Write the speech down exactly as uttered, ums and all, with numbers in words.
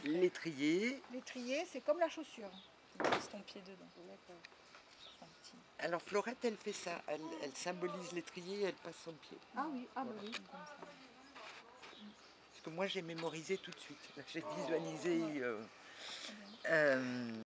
l'étrier. L'étrier, c'est comme la chaussure. Tu poses ton pied dedans. D'accord. Alors Florette, elle fait ça. Elle, elle symbolise l'étrier, elle passe son pied. Ah oui, ah bah Voilà. oui. Comme ça. Parce que moi, j'ai mémorisé tout de suite. J'ai visualisé... Ouais. Euh, Très bien. euh,